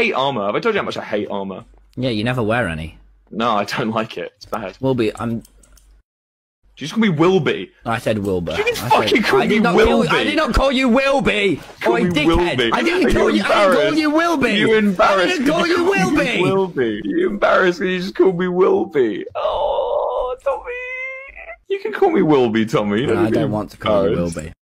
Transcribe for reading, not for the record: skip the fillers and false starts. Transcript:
hate armor. Have I told you how much I hate armor? Yeah, you never wear any. No, I don't like it. It's bad. Wilby, Did you just call me Wilby? I said Wilbur. You fucking call me Wilby. I did not call you Wilby. Call me dickhead. Wilby. I didn't call you. I didn't call you Wilby. You embarrassed. I didn't call you Wilby. Wilby. You embarrassed because you just called me Wilby. Oh, Tommy. You can call me Wilby, Tommy. I don't want to call you Wilby.